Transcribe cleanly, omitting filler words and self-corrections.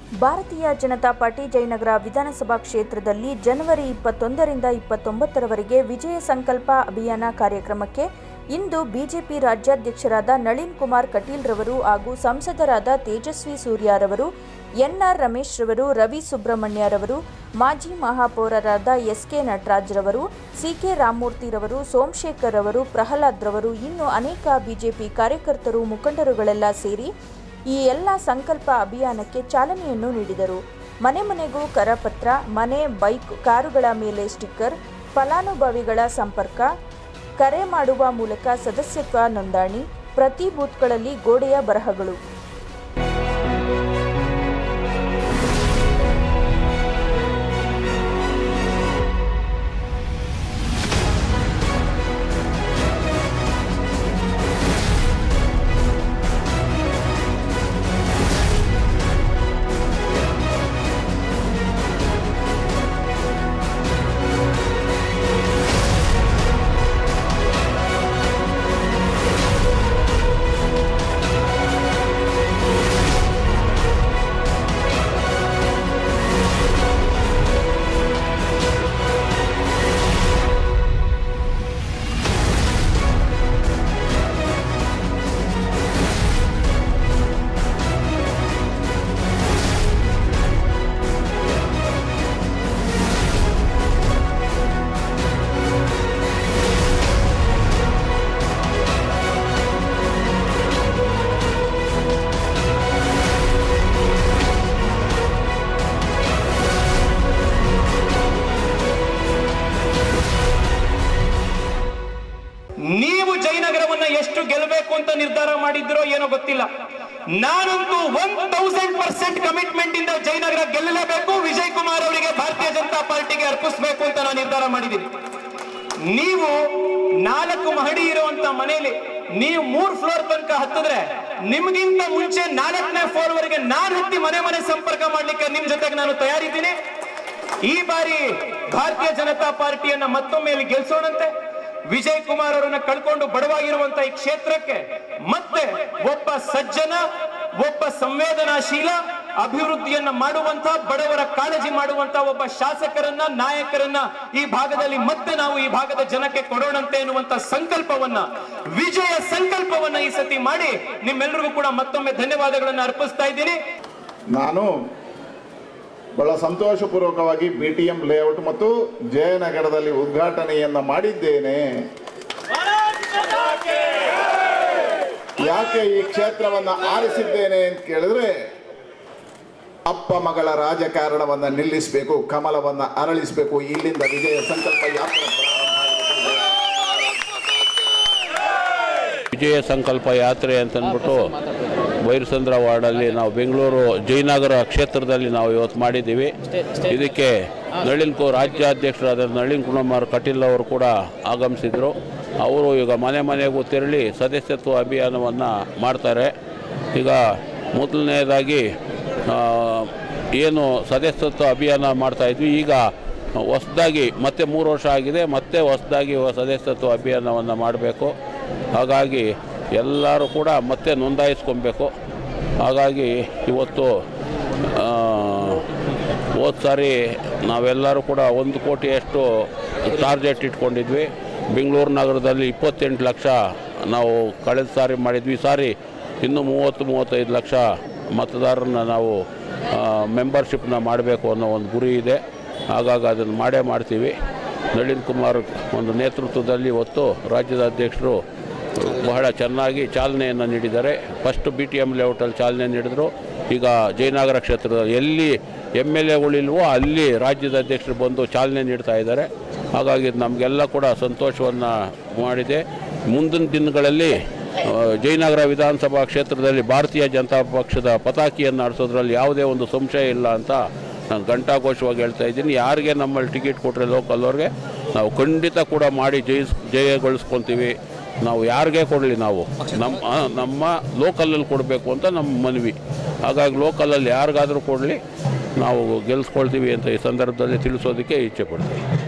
ಭಾರತೀಯ ಜನತಾ ಪಾರ್ಟಿ ಜಯನಗರ ವಿಧಾನಸಭಾ ಕ್ಷೇತ್ರದಲ್ಲಿ ಜನವರಿ 21ರಿಂದ 29ರವರೆಗೆ ವಿಜಯ ಸಂಕಲ್ಪ ಅಭಿಯಾನ ಕಾರ್ಯಕ್ರಮಕ್ಕೆ ಇಂದು ಬಿಜೆಪಿ ರಾಜ್ಯಾಧ್ಯಕ್ಷರಾದ ನಳಿನ್ ಕುಮಾರ್ ಕಟೀಲ್ ರವರು ಹಾಗೂ ಸಂಸದರಾದ ತೇಜಸ್ವಿ ಸೂರ್ಯರವರು, ಎನ್ಆರ್ ರಮೇಶ್ ರವರು, ರವಿ ಸುಬ್ರಹ್ಮಣ್ಯ ರವರು, ಮಾಜಿ ಮಹಾಪೌರರಾದ ಎಸ್ಕೆ ನಟರಾಜ್ ರವರು, ಸಿಕೆ ರಾಮಮೂರ್ತಿ ರವರು, ಸೋಮಶೇಖರ್ ರವರು, ಪ್ರಹ್ಲಾದ್ ರವರು, ಇನ್ನು ಅನೇಕ ಬಿಜೆಪಿ ಕಾರ್ಯಕರ್ತರು, ಮುಖಂಡರುಗಳೆಲ್ಲ ಸೇರಿ ಈ ಎಲ್ಲ ಸಂಕಲ್ಪ ಅಭಿಯಾನಕ್ಕೆ ಚಾಲನೆಯನ್ನು ನೀಡಿದರು. ಮನೆ ಮನೆಗೂ ಕರಪತ್ರ, ಮನೆ, ಬೈಕ್, ಕಾರುಗಳ ಮೇಲೆ ಸ್ಟಿಕ್ಕರ್, ಫಲಾನುಭವಿಗಳ ಸಂಪರ್ಕ, ಕರೆ ಮಾಡುವ ಮೂಲಕ ಸದಸ್ಯತ್ವ ನೋಂದಣಿ, ಪ್ರತಿ ಬೂತ್ಗಳಲ್ಲಿ ಗೋಡೆಯ ಬರಹಗಳು. ನೀವು ಜಯನಗರವನ್ನ ಎಷ್ಟು ಗೆಲ್ಲಬೇಕು ಅಂತ ನಿರ್ಧಾರ ಮಾಡಿದ್ರೋ ಏನೋ ಗೊತ್ತಿಲ್ಲ. ನಾನಂತೂ 1000% ಕಮಿಟ್ಮೆಂಟ್ ಇಂದ ಜಯನಗರ ಗೆಲ್ಲಲೇಬೇಕು, ವಿಜಯ್ ಕುಮಾರ್ ಅವರಿಗೆ ಭಾರತೀಯ ಜನತಾ ಪಾರ್ಟಿಗೆ ಅರ್ಪಿಸಬೇಕು ಅಂತ ನಾನು ನಿರ್ಧಾರ ಮಾಡಿದ್ದೀನಿ. ನೀವು 4 ಮಹಡಿ ಇರುವಂತ ಮನೆಯಲ್ಲಿ ನೀವು 3 ಫ್ಲೋರ್ ತನಕ ಹತ್ತಿದ್ರೆ ನಿಮ್ಗಿಂತ ಮುಂಚೆ 4ನೇ ಫ್ಲೋರ್ ವರೆಗೆ ನಾನು ಹತ್ತಿ ಮನೆ ಮನೆ ಸಂಪರ್ಕ ಮಾಡ್ಲಿಕ್ಕೆ ನಿಮ್ ಜೊತೆಗೆ ನಾನು ತಯಾರಿದ್ದೀನಿ. ಈ ಬಾರಿ ಭಾರತೀಯ ಜನತಾ ಪಾರ್ಟಿಯನ್ನ ಮತ್ತೊಮ್ಮೆ ಇಲ್ಲಿ ಗೆಲ್ಸೋಣಂತೆ. ವಿಜಯ್ ಕುಮಾರ್ ಅವರನ್ನ ಕಳ್ಕೊಂಡು ಬಡವಾಗಿರುವಂತಹ ಈ ಕ್ಷೇತ್ರಕ್ಕೆ ಮತ್ತೆ ಒಬ್ಬ ಸಜ್ಜನ, ಒಬ್ಬ ಸಂವೇದನಾಶೀಲ, ಅಭಿವೃದ್ಧಿಯನ್ನ ಮಾಡುವಂತಹ, ಬಡವರ ಕಾಳಜಿ ಮಾಡುವಂತಹ ಒಬ್ಬ ಶಾಸಕರನ್ನ, ನಾಯಕರನ್ನ ಈ ಭಾಗದಲ್ಲಿ ಮತ್ತೆ ನಾವು ಈ ಭಾಗದ ಜನಕ್ಕೆ ಕೊಡೋಣಂತೆ ಎನ್ನುವಂತ ಸಂಕಲ್ಪವನ್ನ, ವಿಜಯ ಸಂಕಲ್ಪವನ್ನ ಈ ಸತಿ ಮಾಡಿ ನಿಮ್ಮೆಲ್ಲರಿಗೂ ಕೂಡ ಮತ್ತೊಮ್ಮೆ ಧನ್ಯವಾದಗಳನ್ನ ಅರ್ಪಿಸ್ತಾ ಇದ್ದೀನಿ. ನಾನು ಬಹಳ ಸಂತೋಷಪೂರ್ವಕವಾಗಿ ಬಿಟಿಎಂ ಲೇಔಟ್ ಮತ್ತು ಜಯನಗರದಲ್ಲಿ ಉದ್ಘಾಟನೆಯನ್ನ ಮಾಡಿದ್ದೇನೆ. ಯಾಕೆ ಈ ಕ್ಷೇತ್ರವನ್ನ ಆರಿಸಿದ್ದೇನೆ ಅಂತ ಕೇಳಿದ್ರೆ, ಅಪ್ಪ ಮಗಳ ರಾಜಕಾರಣವನ್ನ ನಿಲ್ಲಿಸಬೇಕು, ಕಮಲವನ್ನ ಅರಳಿಸಬೇಕು, ಇಲ್ಲಿಂದ ವಿಜಯ ಸಂಕಲ್ಪ ಯಾತ್ರೆ ವಿಜಯ ಸಂಕಲ್ಪ ಯಾತ್ರೆ ಅಂತಂದ್ಬಿಟ್ಟು ಬೈರಸಂದ್ರ ವಾರ್ಡಲ್ಲಿ ನಾವು ಬೆಂಗಳೂರು ಜಯನಗರ ಕ್ಷೇತ್ರದಲ್ಲಿ ನಾವು ಇವತ್ತು ಮಾಡಿದ್ದೀವಿ. ಇದಕ್ಕೆ ರಾಜ್ಯಾಧ್ಯಕ್ಷರಾದ ನಳಿನ್ ಕುಮಾರ್ ಕಟೀಲ್ ಅವರು ಕೂಡ ಆಗಮಿಸಿದರು. ಅವರು ಈಗ ಮನೆ ಮನೆಗೂ ತೆರಳಿ ಸದಸ್ಯತ್ವ ಅಭಿಯಾನವನ್ನು ಮಾಡ್ತಾರೆ. ಈಗ ಮೊದಲನೇದಾಗಿ ಏನು ಸದಸ್ಯತ್ವ ಅಭಿಯಾನ ಮಾಡ್ತಾಯಿದ್ವಿ, ಈಗ ಹೊಸದಾಗಿ ಮತ್ತೆ 3 ವರ್ಷ ಆಗಿದೆ, ಮತ್ತೆ ಹೊಸದಾಗಿ ಸದಸ್ಯತ್ವ ಅಭಿಯಾನವನ್ನು ಮಾಡಬೇಕು. ಹಾಗಾಗಿ ಎಲ್ಲರೂ ಕೂಡ ಮತ್ತೆ ನೋಂದಾಯಿಸ್ಕೊಬೇಕು. ಹಾಗಾಗಿ ಇವತ್ತು ಹೋದ ಸಾರಿ ನಾವೆಲ್ಲರೂ ಕೂಡ 1 ಕೋಟಿಯಷ್ಟು ಟಾರ್ಗೆಟ್ ಇಟ್ಕೊಂಡಿದ್ವಿ. ಬೆಂಗಳೂರು ನಗರದಲ್ಲಿ 28 ಲಕ್ಷ ನಾವು ಕಳೆದ ಸಾರಿ ಮಾಡಿದ್ವಿ. ಈ ಸಾರಿ ಇನ್ನೂ 30-35 ಲಕ್ಷ ಮತದಾರರನ್ನ ನಾವು ಮೆಂಬರ್ಶಿಪ್ನ ಮಾಡಬೇಕು ಅನ್ನೋ ಒಂದು ಗುರಿ ಇದೆ. ಹಾಗಾಗಿ ಅದನ್ನು ಮಾಡ್ತೀವಿ. ನಳಿನ್ ಕುಮಾರ್ ಒಂದು ನೇತೃತ್ವದಲ್ಲಿ ಇವತ್ತು ರಾಜ್ಯದ ಅಧ್ಯಕ್ಷರು ಬಹಳ ಚೆನ್ನಾಗಿ ಚಾಲನೆಯನ್ನು ನೀಡಿದ್ದಾರೆ. ಫಸ್ಟ್ ಬಿಟಿಎಂ ಲೇಔಟಲ್ಲಿ ಚಾಲನೆ ನೀಡಿದರು. ಈಗ ಜಯನಗರ ಕ್ಷೇತ್ರದಲ್ಲಿ ಎಲ್ಲಿ MLAಗಳಿಲ್ವೋ ಅಲ್ಲಿ ರಾಜ್ಯದ ಅಧ್ಯಕ್ಷರು ಬಂದು ಚಾಲನೆ ನೀಡ್ತಾ ಇದ್ದಾರೆ. ಹಾಗಾಗಿ ನಮಗೆಲ್ಲ ಕೂಡ ಸಂತೋಷವನ್ನು ಮಾಡಿದೆ. ಮುಂದಿನ ದಿನಗಳಲ್ಲಿ ಜಯನಗರ ವಿಧಾನಸಭಾ ಕ್ಷೇತ್ರದಲ್ಲಿ ಭಾರತೀಯ ಜನತಾ ಪಕ್ಷದ ಪತಾಕಿಯನ್ನು ಆಡಿಸೋದ್ರಲ್ಲಿ ಯಾವುದೇ ಒಂದು ಸಂಶಯ ಇಲ್ಲ ಅಂತ ನಾನು ಘಂಟಾಘೋಷವಾಗಿ ಹೇಳ್ತಾ ಇದ್ದೀನಿ. ಯಾರಿಗೆ ನಮ್ಮಲ್ಲಿ ಟಿಕೆಟ್ ಕೊಟ್ಟರೆ ಲೋಕಲ್ ಅವ್ರಿಗೆ ನಾವು ಖಂಡಿತ ಕೂಡ ಮಾಡಿ ಜಯಗೊಳಿಸ್ಕೊತೀವಿ. ನಾವು ಯಾರಿಗೆ ಕೊಡಲಿ, ನಾವು ನಮ್ಮ ಲೋಕಲಲ್ಲಿ ಕೊಡಬೇಕು ಅಂತ ನಮ್ಮ ಮನವಿ. ಹಾಗಾಗಿ ಲೋಕಲಲ್ಲಿ ಯಾರಿಗಾದರೂ ಕೊಡಲಿ, ನಾವು ಗೆಲ್ಲಿಸ್ಕೊಳ್ತೀವಿ ಅಂತ ಈ ಸಂದರ್ಭದಲ್ಲಿ ತಿಳಿಸೋದಕ್ಕೆ ಇಚ್ಛೆ ಪಡ್ತೀವಿ.